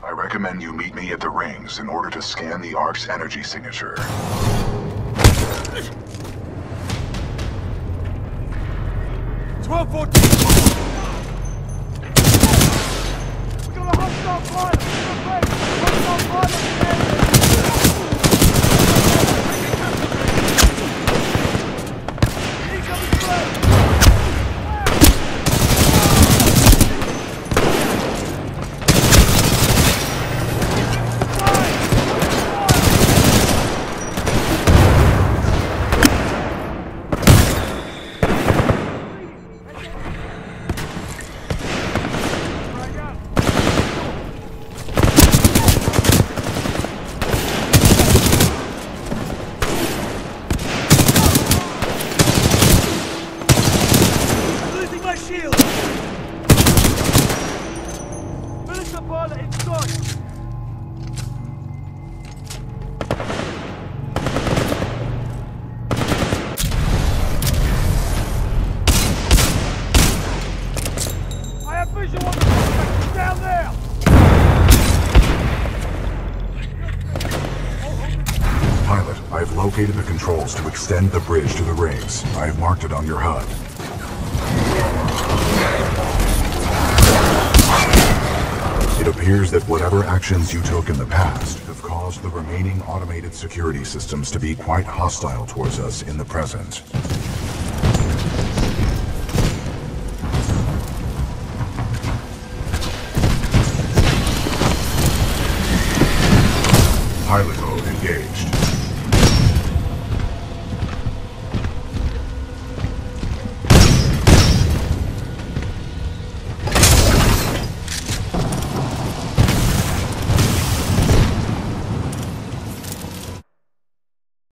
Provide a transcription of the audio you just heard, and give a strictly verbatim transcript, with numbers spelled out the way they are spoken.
I recommend you meet me at the rings in order to scan the Ark's energy signature. twelve fourteen! We got a hostile pilot! Hostile pilot in the area! Incoming threat! I've located the controls to extend the bridge to the rings. I've marked it on your H U D. It appears that whatever actions you took in the past have caused the remaining automated security systems to be quite hostile towards us in the present. Pilot mode engaged.